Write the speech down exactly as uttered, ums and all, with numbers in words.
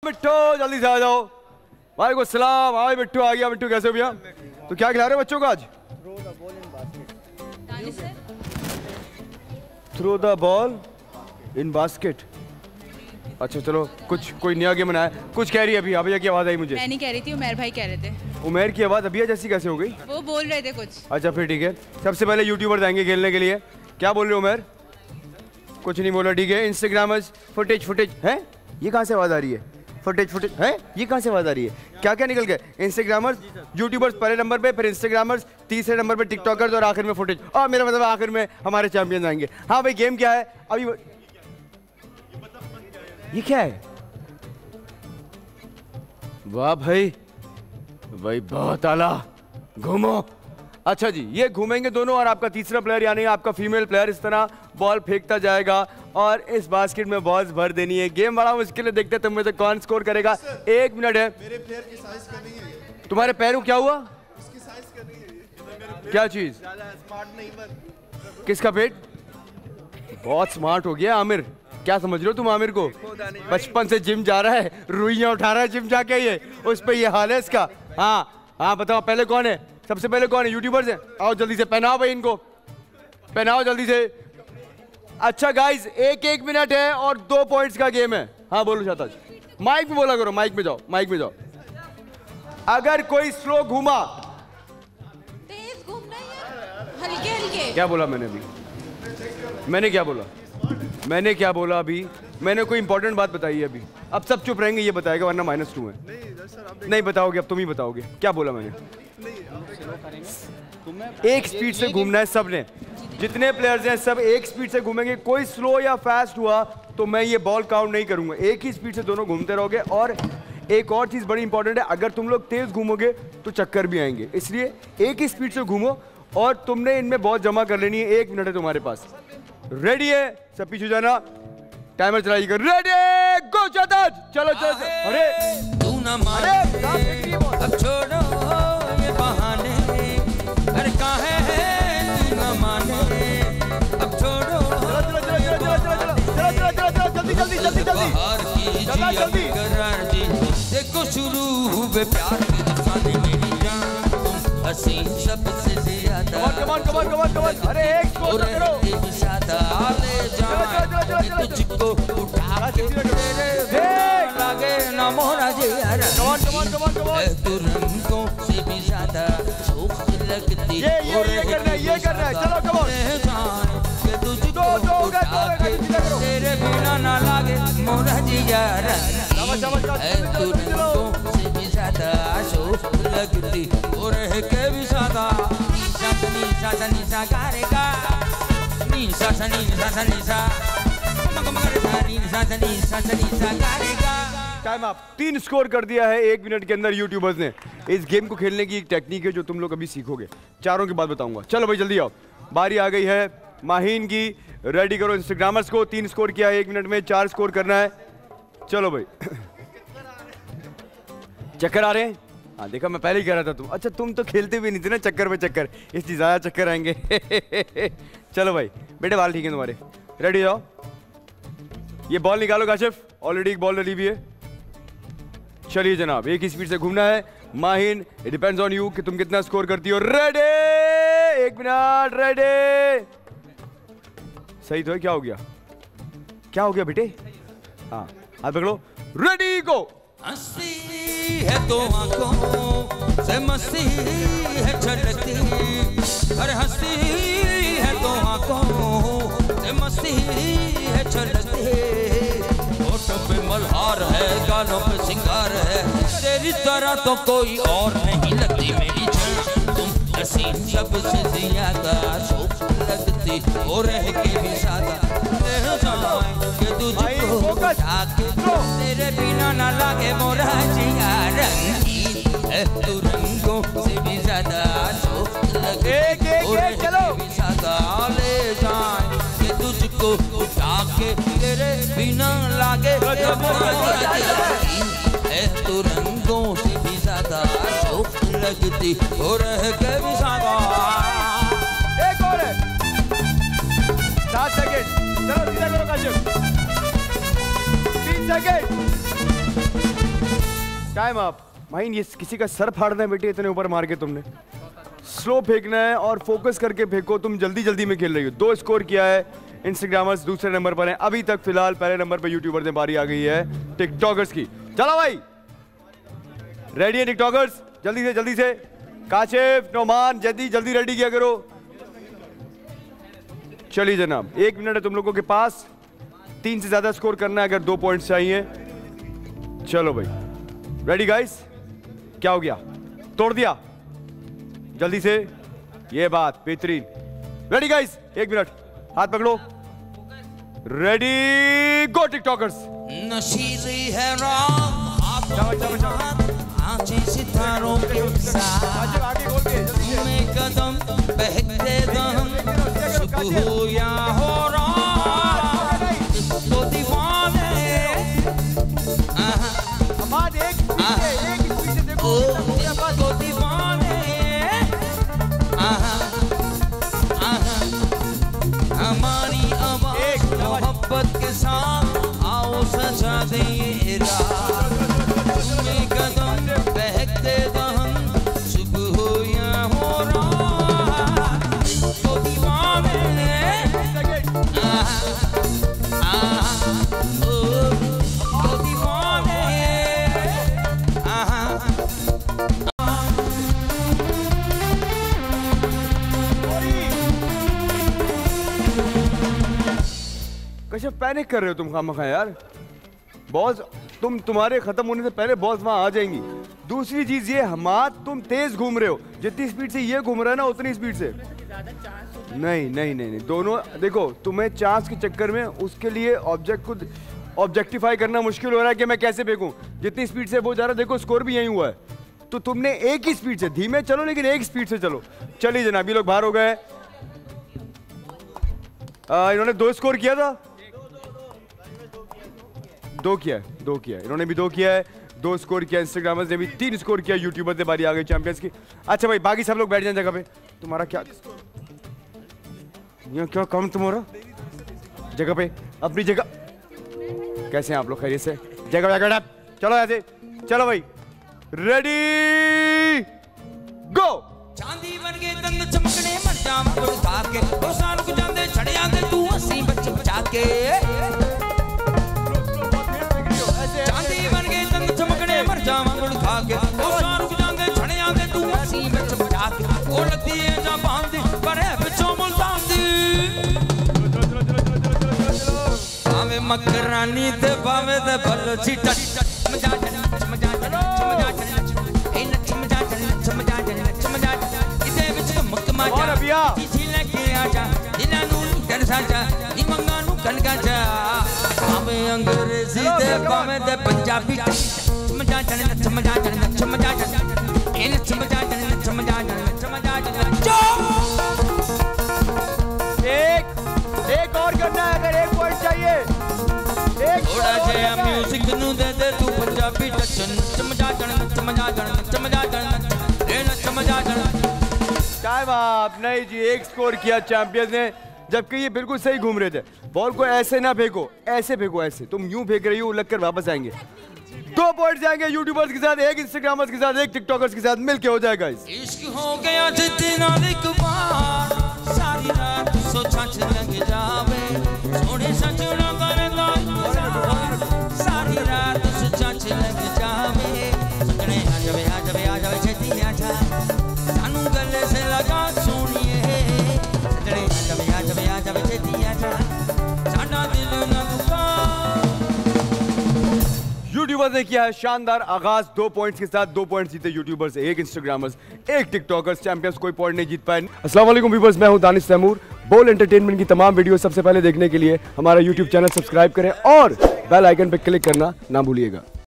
मिट्टू जल्दी से आ जाओ। वालेकुम सलाम। आओ मिट्टू आ गया। मिट्टू कैसे हो भैया? तो क्या खिला रहे हो बच्चों को आज? Throw the ball in basket. अच्छा चलो, कुछ कोई नया गेम बनाया। कुछ कह रही है अभी? भैया की आवाज आई मुझे। मैं नहीं कह रही थी, उमर भाई कह रहे थे। उमर की आवाज अभी जैसी कैसे हो गई? वो बोल रहे थे कुछ। अच्छा फिर ठीक है। सबसे पहले यूट्यूबर्स आएंगे खेलने के लिए। क्या बोल रहे हो उमर? कुछ नहीं बोला, ठीक है। इंस्टाग्रामर्स फुटेज फुटेज है। ये कहाँ से आवाज आ रही है? फुटेज फुटेज है, ये कहाँ से आवाज आ रही है? क्या क्या निकल गए? इंस्टाग्रामर्स, यूट्यूबर्स पहले नंबर पे, फिर इंस्टाग्रामर्स, तीसरे नंबर पे टिकटॉकर्स और आखिर में फुटेज। और मेरा मतलब आखिर में हमारे चैंपियंस आएंगे। हाँ भाई, गेम क्या है अभी? ये क्या है? वाह भाई, भाई बहुत आला। घूमो। अच्छा जी, ये घूमेंगे दोनों और आपका तीसरा प्लेयर यानी आपका फीमेल प्लेयर इस तरह बॉल फेंकता जाएगा और इस बास्केट में बॉल्स भर देनी है। गेम बड़ा मुश्किल है, देखते हैं तुम में से कौन स्कोर करेगा। एक मिनट है। मेरे प्लेयर की साइज करनी है। तुम्हारे पैरों क्या हुआ? इसकी साइज करनी है। क्या चीज? स्मार्ट नहीं बन। किसका पेट? बहुत स्मार्ट हो गया आमिर। क्या समझ रहे हो तुम आमिर को? बचपन से जिम जा रहा है, रुइयां उठा रहा है जिम जाके, ये उस पे ये हाल है इसका। हाँ हाँ बताओ, पहले कौन है? सबसे पहले कौन है? यूट्यूबर्स हैं। आओ जल्दी से पहनाओ भाई इनको, पहनाओ जल्दी से। अच्छा गाइस, एक एक मिनट है और दो पॉइंट्स का गेम है। हाँ बोलो शाताज, माइक में बोला करो, माइक में जाओ, माइक में जाओ। अगर कोई स्लो घूमा, तेज घूमना है, हल्के हल्के। क्या बोला मैंने अभी? मैंने क्या बोला? मैंने क्या बोला अभी? मैंने कोई इंपॉर्टेंट बात बताई है अभी? अब सब चुप रहेंगे, ये बताएगा वरना माइनस टू है। नहीं, नहीं बताओगे, अब तुम ही बताओगे। क्या बोला मैंने? एक स्पीड से घूमना है सबने, जितने प्लेयर्स हैं सब एक स्पीड से घूमेंगे। कोई स्लो या फास्ट हुआ तो मैं ये बॉल काउंट नहीं करूंगा। एक ही स्पीड से दोनों घूमते रहोगे। और एक और चीज बड़ी इंपॉर्टेंट है, अगर तुम लोग तेज घूमोगे तो चक्कर भी आएंगे, इसलिए एक ही स्पीड से घूमो और तुमने इनमें बहुत जमा कर लेनी है। एक मिनट है तुम्हारे पास। रेडी है? सब पीछे जाना, टाइमर चलाइएगा। रेडी गो जाता। चलो चलो, अरे तू ना माने, अब छोड़ो ये बहाने। अरे काहे तू ना माने, अब छोड़ो। चलो चलो चलो चलो चलो चलो चलो चलो चलो जल्दी जल्दी जल्दी जल्दी जल्दी जल्दी करार जी। देखो शुरू हुए प्यार की अफसाने, मेरी जान तुम हंसी सबसे ज्यादा। कमान कमान कमान कमान। अरे एक स्कोर करो। ले जाए तुझको उठा के तेरे लागे ना मोरा जी। कमान कमान कमान कमान। तू रंगों से भी ज्यादा खूबसूरत लगती। ये ये ये करना है, ये करना है। चलो कमान। के तुझको उठा के तेरे बिना ना लागे मोरा जी यार। तू रंगों से भी ज्यादा खूबसूरत लगती और है के भी ज्यादा। सनी सा सनी सा करेगा नी सा सनी सा सनी सा मगर सनी सा सनी सा सनी सा करेगा। टाइम आप। तीन स्कोर कर दिया है एक मिनट के अंदर यूट्यूबर्स ने। इस गेम को खेलने की एक टेक्निक है जो तुम लोग अभी सीखोगे, चारों की बात बताऊंगा। चलो भाई जल्दी आओ, बारी आ गई है माहीन की। रेडी करो इंस्टाग्रामर्स को। तीन स्कोर किया है एक मिनट में, चार स्कोर करना है। चलो भाई। चक्कर आ रहे हैं? हाँ देखा, मैं पहले ही कह रहा था तुम। अच्छा तुम तो खेलते भी नहीं थे ना चक्कर पे चक्कर, इसलिए ज्यादा चक्कर आएंगे। चलो भाई बेटे, बाल ठीक है तुम्हारे। रेडी जाओ। ये बॉल निकालो काशिफ, ऑलरेडी एक बॉल डली हुई है। चलिए जनाब, एक ही स्पीड से घूमना है। Mahin, it depends on you कि तुम कितना स्कोर करती हो। रेडी, एक मिनट। रेडी, सही तो है? क्या हो गया? क्या हो गया बेटे? हाँ हाथ पकड़ो। Ready go. हंसी है तो आंखों से मस्ती है छलकती। अरे हंसी है तो आंखों से मस्ती है छलकती। होठों पे मल्हार है, गालों पे सिंगार है, तेरी तरह तो कोई और नहीं लगती मेरी जान। तुम हंसी सबसे ज्यादा खूबसूरत लगती और रह के भी सादा। के तुझको जाके तेरे बिना ना लागे मोरा जिया। रंगीन है तू रंगों से भी ज्यादा खूबसूरत लगती और रह के भी सादा। ले जाए के तुझको उठा के तेरे बिना लागे मोरा जिया। है तू रंगों से भी ज्यादा खूबसूरत लगती और रह के भी सादा। एक और है, सात सेकंड। चलो सीधा करो काशिफ, तीन सेकंड। Time up. भाई ये किसी का सर फाड़ना है बेटे, इतने ऊपर मार के तुमने। स्लो फेंकना है और फोकस करके फेंको। तुम जल्दी जल्दी में खेल रही हो। दो स्कोर किया है इंस्टाग्रामर्स, दूसरे नंबर पर हैं अभी तक फिलहाल। पहले नंबर पर यूट्यूबर ने बारी आ गई है टिकटॉकर्स की। चलो भाई रेडी है टिकटॉकर्स? जल्दी से जल्दी से। काशिफ, नोमान, जल्दी जल्दी रेडी किया करो। चलिए जनाब, एक मिनट है तुम लोगों के पास। तीन से ज्यादा स्कोर करना है अगर दो पॉइंट्स चाहिए। चलो भाई रेडी गाइस? क्या हो गया? तोड़ दिया? जल्दी से। ये बात बेहतरीन। Ready guys? एक मिनट, हाथ पकड़ो। Ready go TikTokers. नशीली है रात आज सितारों के साथ में कदम बहते दम सुबह हो या हो रात तो दीवाने आवाज एक एक पीछे देखो तो दीवाने हमारी आवाज मोहब्बत के साथ आओ सजा दें रात में कदम बहते दम सुबह हो या हो रात तो दीवाने तो दीवाने कैसे पैनिक कर रहे हो तुम खामखा यार? बॉस तुम तुम्हारे खत्म होने से पहले बॉस वहां आ जाएंगी। दूसरी चीज ये हमाद तुम तेज घूम रहे हो। जितनी स्पीड से ये घूम रहा है ना उतनी स्पीड से नहीं नहीं नहीं नहीं दोनों देखो, तुम्हें चांस के चक्कर में उसके लिए ऑब्जेक्ट को ऑब्जेक्टिफाई करना मुश्किल हो रहा है कि मैं कैसे फेंकूं। जितनी स्पीड से वो जा रहा है, देखो स्कोर भी यही हुआ है। तो तुमने एक ही स्पीड से, धीमे चलो लेकिन एक स्पीड से चलो। चलिए जनाब, ये लोग बाहर हो गए। इन्होंने दो स्कोर किया था, दो किया है, दो किया है। इन्होंने भी दो किया है, दो स्कोर किया। इंस्टाग्रामर्स ने भी तीन स्कोर किया। यूट्यूबर से बारी आ गई चैंपियंस की। अच्छा भाई बाकी सब लोग बैठ जाएं जगह पे। तुम्हारा क्या यहाँ क्या काम तुम्हारा? जगह पे अपनी जगह। कैसे हैं आप लोग? खैरियत से? जगह जगह चलो ऐसे। चलो भाई रेडी गो। चांदी बन के दंद चमकने मर जाम को उठा के ओ साल को जांदे छड़ जांदे तू हंसी बच बचा के। चांदी बन के दंद चमकने मर जाम को उठा के ओ साल को जांदे छड़ जांदे तू हंसी बच बचा के। ओ लगती है जा बांधी पर है बिचो मुल्तान दी भावे मकरानी ते भावे ते बलोची टच मजा मजा मजा ए नच मजा नच मजा नच मजा इसे विच मुक मजा किसी लेके आजा इनानू कर साजा नी मंगानू कन गाजा भावे अंग्रेजी ते भावे ते पंजाबी मजा नच मजा नच मजा ए नच मजा नच मजा नच मजा। एक एक और करना है अगर एक पॉइंट चाहिए। एक थोड़ा जया म्यूजिक नू दे दे तू पंजाबी टच नच मजा नच मजा नच मजा ए नच मजा। टाइम आप नहीं जी, एक स्कोर किया चैंपियंस ने, जबकि ये बिल्कुल सही घूम रहे थे। बॉल को ऐसे ना फेंको, ऐसे फेंको ऐसे। तुम यूं फेंक रही हो, लग कर वापस आएंगे। दो पॉइंट जाएंगे यूट्यूबर्स के साथ, एक इंस्टाग्रामर्स के साथ, एक टिकटॉकर्स के साथ मिलके हो जाएगा। इश्क हो गया जितना एक बार सारी रात सोचा लग जावे सोने सजना करदा सारी रात सोचा लग जावे सजने आ जावे आ जावे आ जावे छेती आ जा सानू गले से लगा सोनिए सजने आ जावे आ जावे आ जावे छेती आ जा साडा दिल ना दुका। यूट्यूबर्स ने किया है शानदार आगाज दो पॉइंट्स के साथ। दो पॉइंट्स जीते यूट्यूबर्स, एक इंस्टाग्रामर्स, एक टिकटॉकर्स। चैंपियंस कोई पॉइंट नहीं जीत पाए। अस्सलाम वालेकुम व्यूअर्स, मैं हूं दानिश तैमूर। बोल एंटरटेनमेंट की तमाम वीडियो सबसे पहले देखने के लिए हमारा यूट्यूब चैनल सब्सक्राइब करें और बेल आइकन पर क्लिक करना ना भूलिएगा।